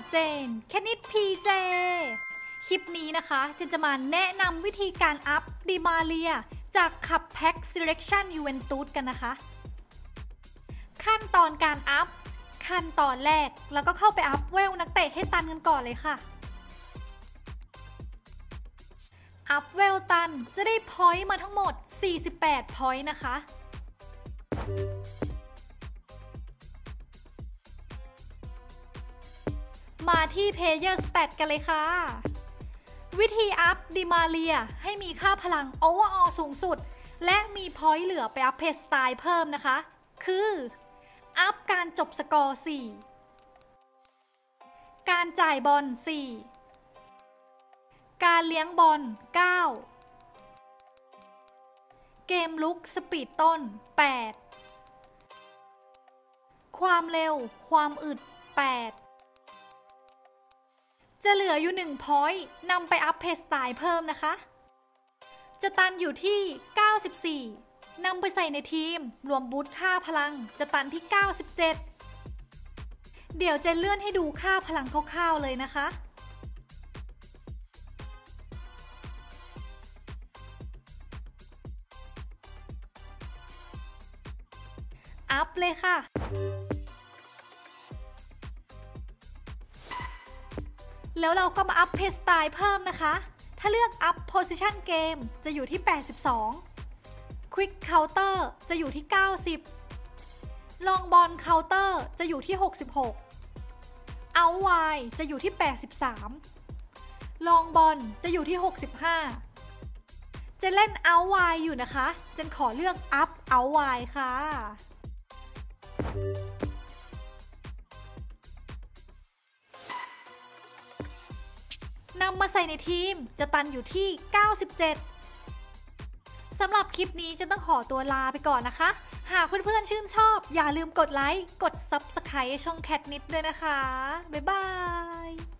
เจนแคนิดพีเจคลิปนี้นะคะเจนจะมาแนะนำวิธีการอัพดิมาเรียจากขับแพ็ก Selection Juventus กันนะคะ ขั้นตอนการอัพขั้นตอนแรกแล้วก็เข้าไปอัพเวลนักเตะให้ตันกันก่อนเลยค่ะอัพเวลตันจะได้พอยต์มาทั้งหมด48พอยต์นะคะมาที่ Player Stat กันเลยค่ะวิธีอัพดิมาเรียให้มีค่าพลัง Overall สูงสุดและมีพอยต์เหลือไปอัพเพจสไตล์เพิ่มนะคะคืออัพการจบสกอร์4การจ่ายบอล4การเลี้ยงบอล9เกมลุกสปีดต้น8ความเร็วความอึด8จะเหลืออยู่1พอยต์นำไปอัพเพจสไตล์เพิ่มนะคะจะตันอยู่ที่94นำไปใส่ในทีมรวมบูทค่าพลังจะตันที่97เดี๋ยวจะเลื่อนให้ดูค่าพลังคร่าวๆเลยนะคะอัพเลยค่ะแล้วเราก็มาอัพเพจสไตล์เพิ่มนะคะถ้าเลือกอัพโพซิชันเกมจะอยู่ที่82 Quick Counter จะอยู่ที่90 Long Ball Counter จะอยู่ที่66 Out Wide จะอยู่ที่83 Long Ball จะอยู่ที่65จะเล่น Out Wide อยู่นะคะเจนขอเลือก Up Out Wide ค่ะนำมาใส่ในทีมจะตันอยู่ที่97สำหรับคลิปนี้จะต้องขอตัวลาไปก่อนนะคะหากเพื่อนๆชื่นชอบอย่าลืมกดไลค์กด Subscribe ช่องแคทนิดด้วยนะคะบ๊ายบาย